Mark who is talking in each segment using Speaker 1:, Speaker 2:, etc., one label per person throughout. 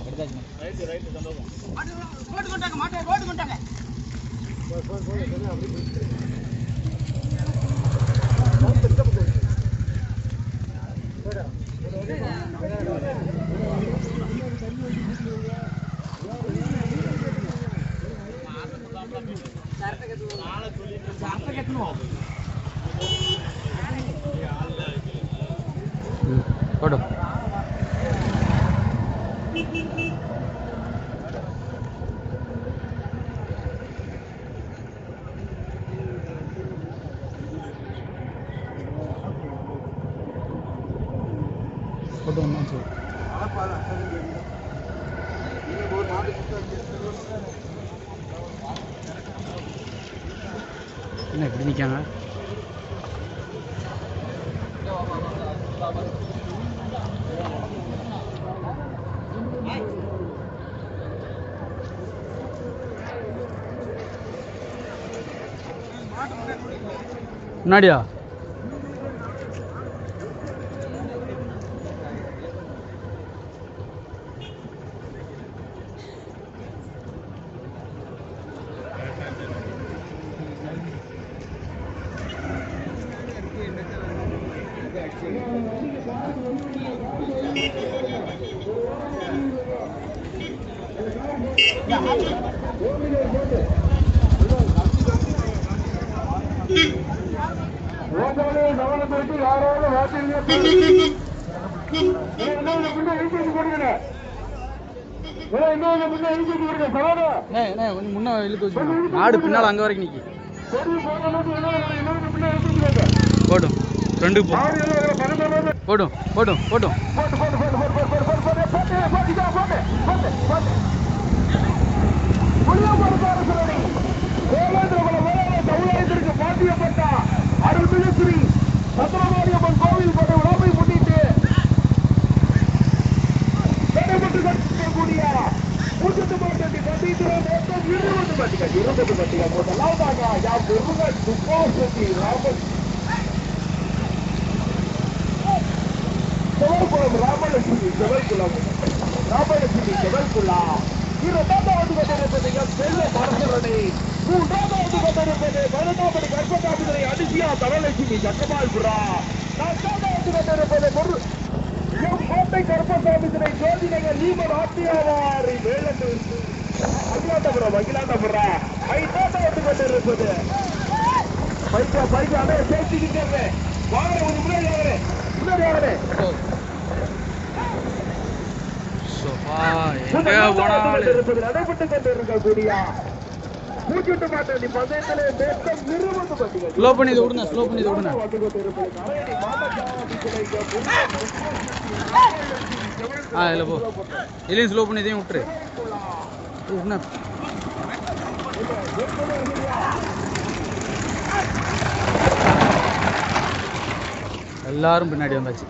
Speaker 1: என்ன இப்படி நிற்காங்க? முன்னாடியா? முன்ன இழுத்து வச்சு நாடு பின்னால் அங்கே வரைக்கும் நிற்கி போட்டும் ரெண்டு போட்டும் போட்டும் போட்டும்
Speaker 2: அருள்மிகு சத்திரமாரியம்மன் கோவில் கொண்ட விழாவை முன்னிட்டு நடைபெற்றுக்கூடிய பூஜ்ஜியத்து மாவட்டத்தை கண்டிக்கிறோம். 20 பட்டிகள் முதலாவதாக யாம் முருகன் துப்பாசதி ராமன் செவல்குளம் ராமலட்சுமி செவல்குளா இரண்டாவது கொண்டிருப்பது செல்ல மரசரணி, மூன்றாவது கொண்டிருப்பது மருதாபடி கர்ப்பகாபிதரை அடிசியா தனலட்சுமி சக்கமால்புரா, நான்காவது கொண்டிருப்பது கோட்டை கருப்பசாமிதிரை ஜோதிநகர் நீமர் ஆத்தியாவாரி வேலூர் அகிலாண்டபுரா, ஐந்தாவது கொண்டிருப்பது பைக்கா அதே சேர்த்துக்கிட்டே வாங்க ஒரு முன்னாடி நடைபெற்றுக் கொண்டிருக்கக்கூடிய பூஜ்ஜியத்து மாவட்டத்தின் பந்தயத்திலே மொத்தம் 20 பட்டிகள்.
Speaker 1: ஸ்லோ பண்ணி விடுங்க, ஸ்லோ பண்ணி விடுங்க. இல்லை போ, இல்லையும் ஸ்லோ பண்ணி இதையும் விட்டுரு. என்ன எல்லாரும் பின்னாடி வந்தாச்சு.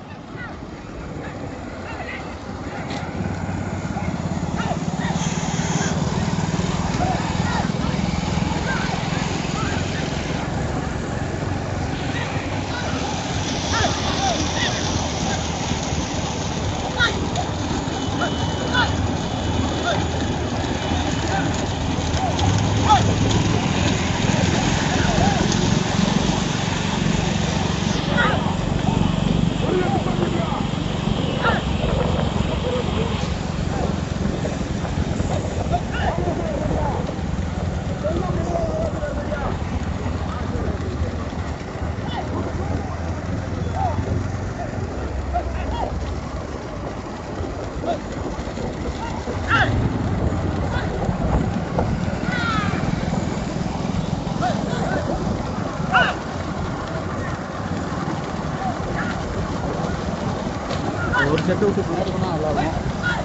Speaker 1: ஒரு செட்டு விட்டு பின்னாடி போனால் நல்லாயிருக்கும்.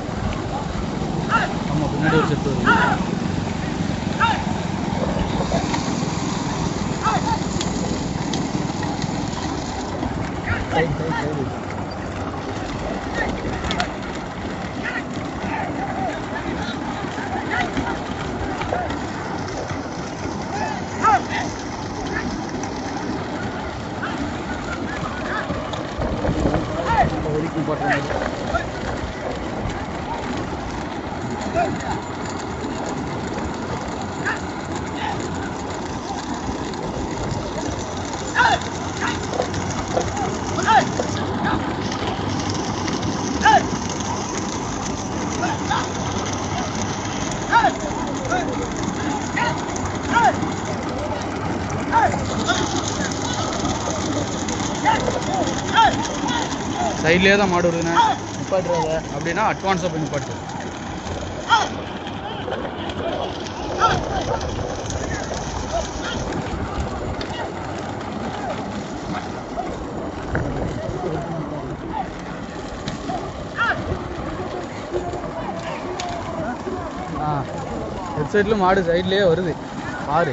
Speaker 1: ஆமாம், பின்னாடி ஒரு செட்டு வரும். ஒதுக்கி போட்டுருங்க. சைட்லேயே தான் மாடு வருதுண்ணே. நிப்பாட்டுறத அப்படின்னா அட்வான்ஸாக போய் நிப்பாட்டு. ஹெட்சைட்டில் மாடு சைட்லேயே வருது பாரு.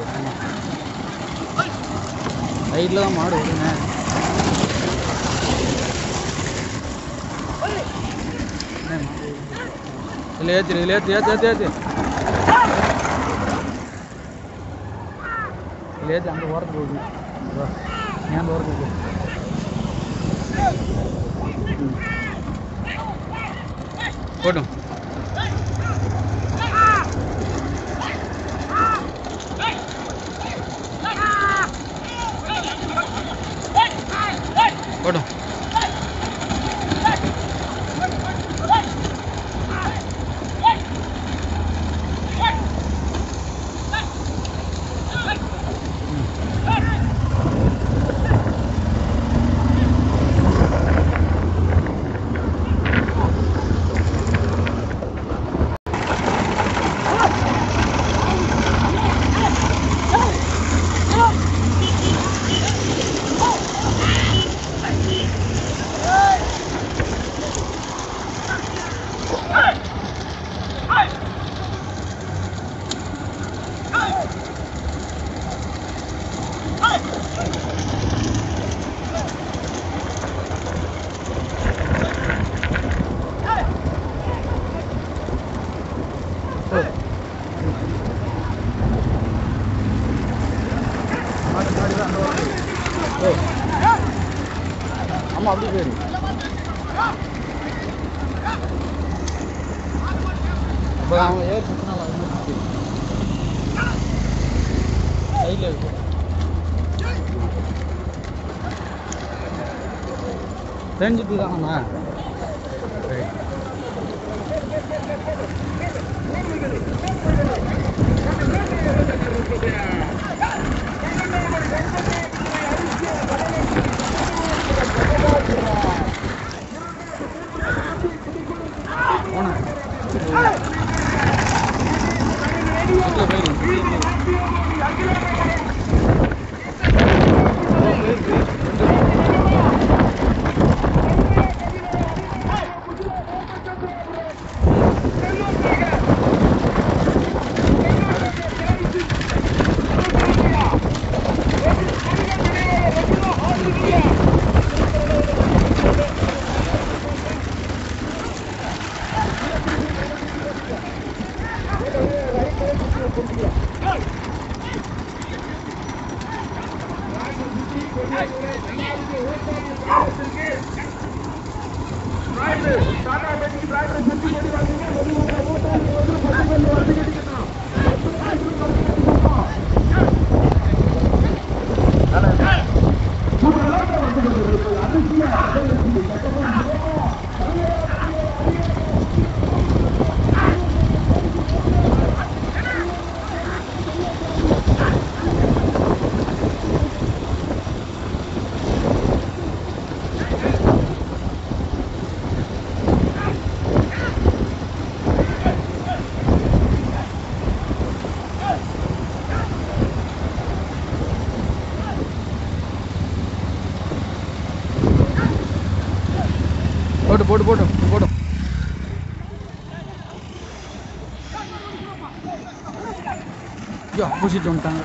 Speaker 1: சைடில் தான் மாடு வருதுண்ணே. இதில் ஏற்றி இதில் ஏற்றி ஏற்றி ஏற்றி ஏற்றி இதில் ஏற்றி அந்த ஓரத்துக்கு போகுது. ஏன் அந்த ஓரத்துக்கு போகுது? போட்டும். போட்டும். ஆமாம் அப்படி போயிரு. இப்போ அவன் ஏர் சுற்றினால அது மாதிரி சைடில் இருக்கு. தெரிஞ்சுட்டு தானண்ணா. போட்டு போட்டு போட்டும் போட்டும். ஆப்போசிட் வந்துட்டாங்க.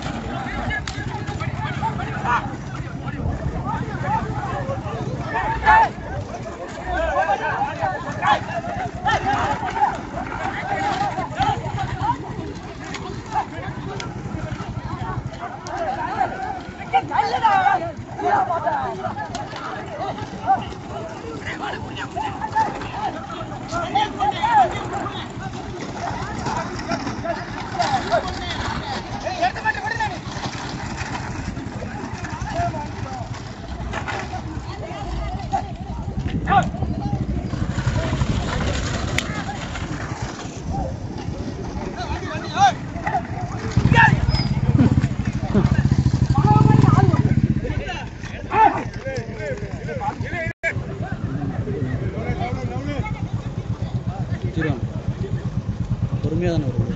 Speaker 1: பிடிச்சிருவாங்க. பொறுமையாக தானே வருது.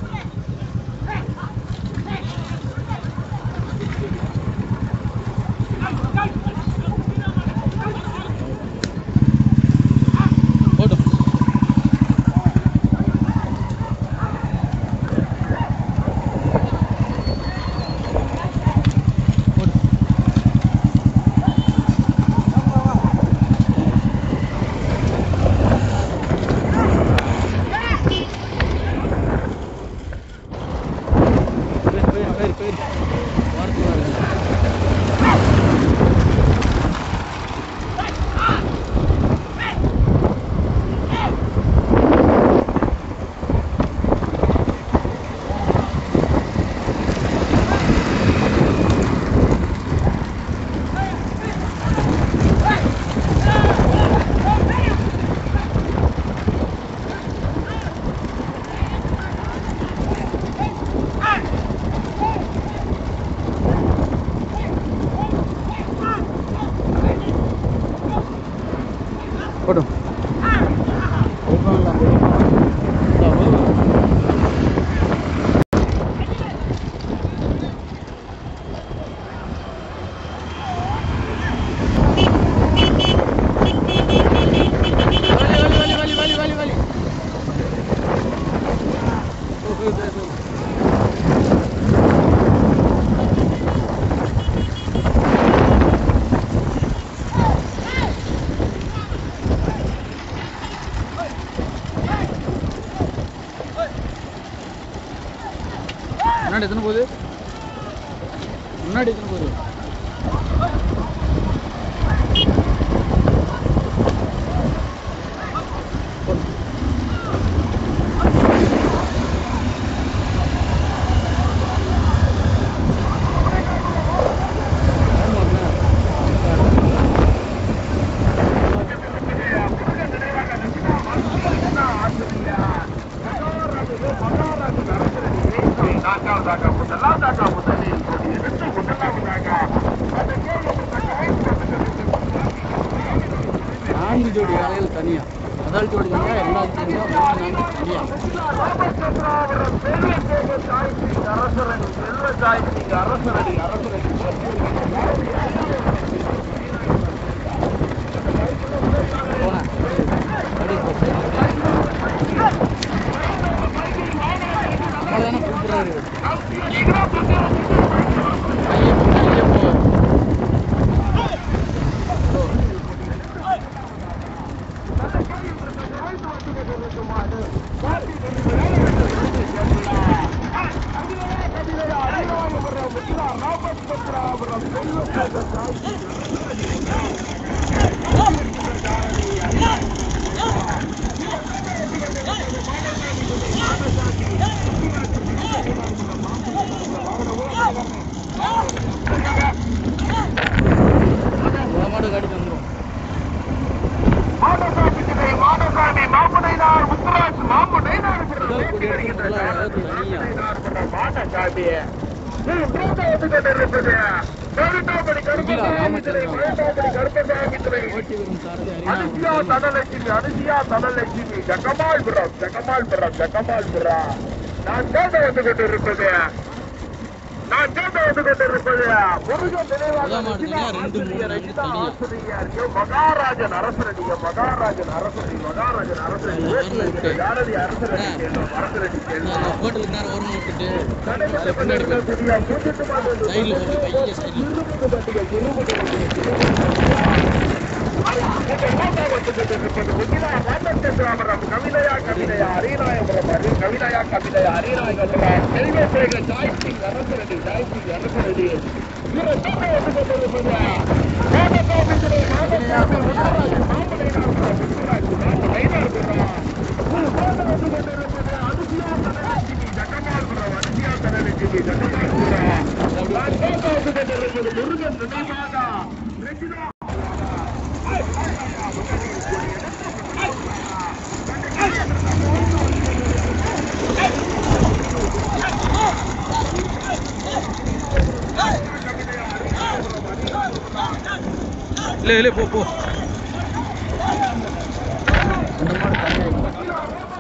Speaker 1: போட்டும் போட்டும் முன்னாடி எத்தனை போகுது? முன்னாடி எத்தனை போகுது? நான்கு ஜோடி காலையில் தனியா, முதல் ஜோடி தனியா, இரண்டாவது தனியா, மூணு தனியா.
Speaker 2: மகாராஜன் அரசரடி மகாராஜன் அரசரடி மகாராஜன் அரசரடி
Speaker 1: ஹோட்டலுக்கு நேரம் ஓரமாக விட்டுட்டு பின்னாடி சைடில்
Speaker 2: கவிதையா கவிதையா அரியநாயபுரம் கவிதையா கவிதையா அரியநாயபுரம் செல்வசேகர் ஜாய்ஸ்டிங் அரசரடி ஜாய்ஸ்டிங் அரசரடி
Speaker 1: ले ले पो पो
Speaker 2: அந்த மாதிரி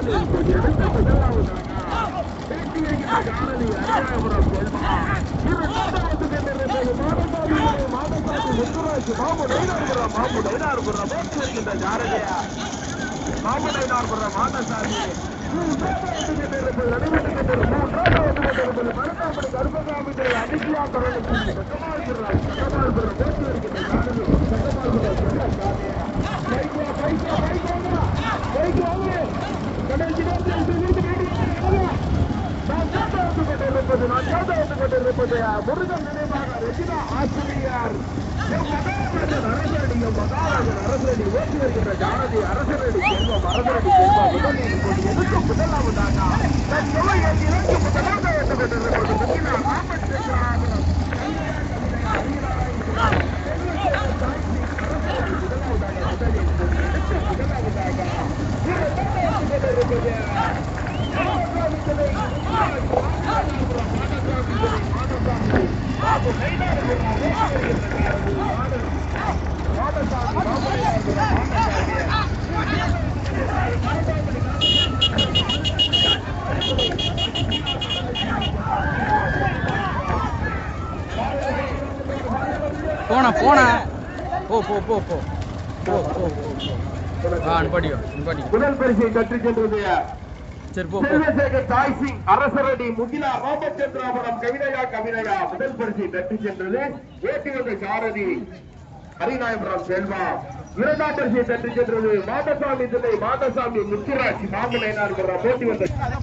Speaker 2: முருகன் நினைவாக ரெஜினா ஆசிரியர் அரசடி ஓட்டி வருகின்ற ஜானதி அரசரடி செல்வம் அரசரடி செல்வம் எதுக்கு முதலாவதாக
Speaker 1: போனா போனா போ போ போ போ போ போ அனுப்பாடியோ அனுப்பாடியோ
Speaker 2: முதல் பரிசை கற்று சென்றது
Speaker 1: சரி போ
Speaker 2: சந்திரசேகர் தாய் சிங் அரசரடி முகிலா ராமச்சந்திராபுரம் கவிதையா முதல் பரிசை கற்று சென்றது ஓட்டி வந்த சாரதி ஹரிநாயபுரம் செல்வா இரண்டாம் பரிசை கற்று சென்றது மாதசாமி தில்லை மாதசாமி முத்துராஜ் மாமலையினார் போட்டி வந்த